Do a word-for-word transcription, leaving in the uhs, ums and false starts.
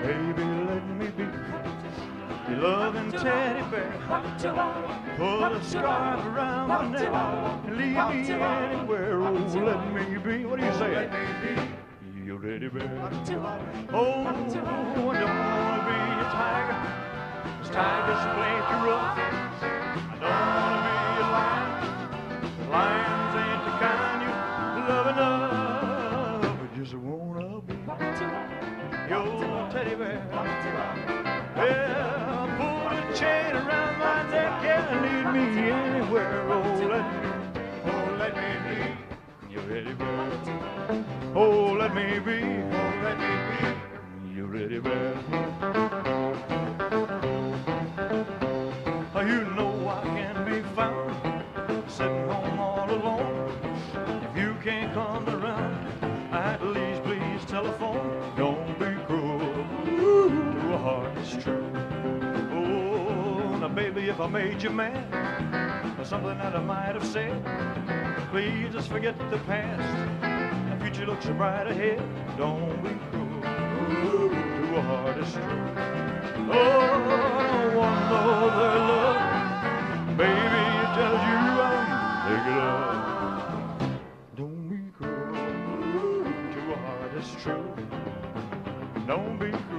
Baby, let me be your loving teddy bear. Put a scarf around my neck and leave me anywhere. Oh, let me be. What do you say? Your teddy bear. Oh, I don't want to be a tiger. 'Cause tigers play too rough. I don't want to be a lion. 'Cause lions ain't the kind you love enough. I just wanna be your teddy bear. Yeah, put a chain around my neck and lead me anywhere. Oh, let me, oh, let me be your teddy bear. Oh, let me be, oh, let me be your teddy bear. You know I can be found sitting home all alone. If you can't come around, at least please telephone. Don't be cruel to a heart that's true. Oh, now baby, if I made you mad for something that I might have said, please just forget the past. The future looks bright ahead. Don't be cruel to a heart that's true. Oh, one other love, baby, it tells you I'm making love. Don't be cruel to a heart that's true. Don't be cruel.